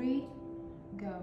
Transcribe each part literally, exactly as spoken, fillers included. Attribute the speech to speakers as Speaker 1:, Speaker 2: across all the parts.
Speaker 1: three, go.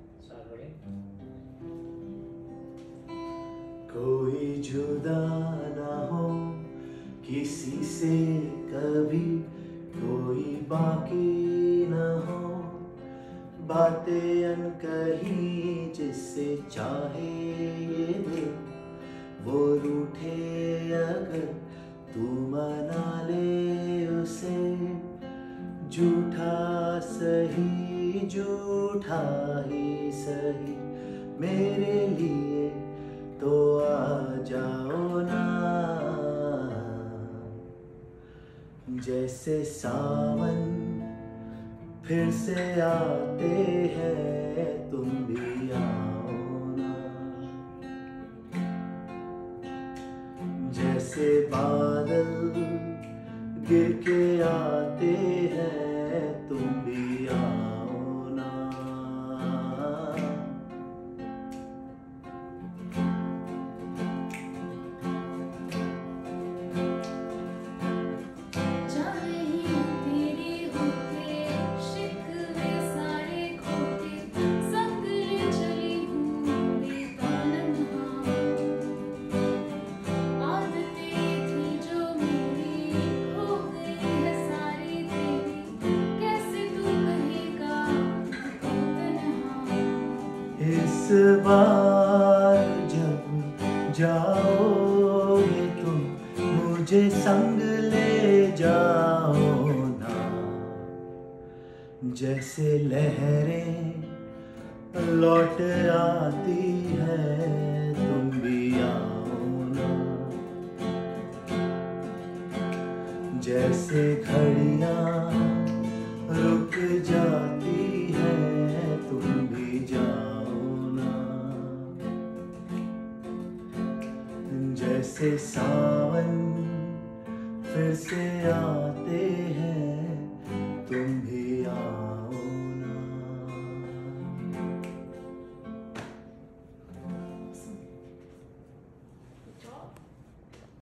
Speaker 2: कोई जुदा ना हो किसी से कभी, कोई बाकी ना हो बातें अनकही, जिससे चाहे ये दिल वो रूठे अगर तू मना ले उसे। झूठा सही झूठा ही सही मेरे लिए तो आ जाओ ना। जैसे सावन फिर से आते हैं तुम भी आओ ना। जैसे बादल गिर के आते हैं तुम भी आओ ना। इस बार जब जाओगे तुम मुझे संग ले जाओ ना। जैसे लहरें लौट आती है तुम भी आओ ना। जैसे घड़ियां रुक जाती है तुम भी जाओ। जैसे सावन फिर से आते हैं तुम भी आओ।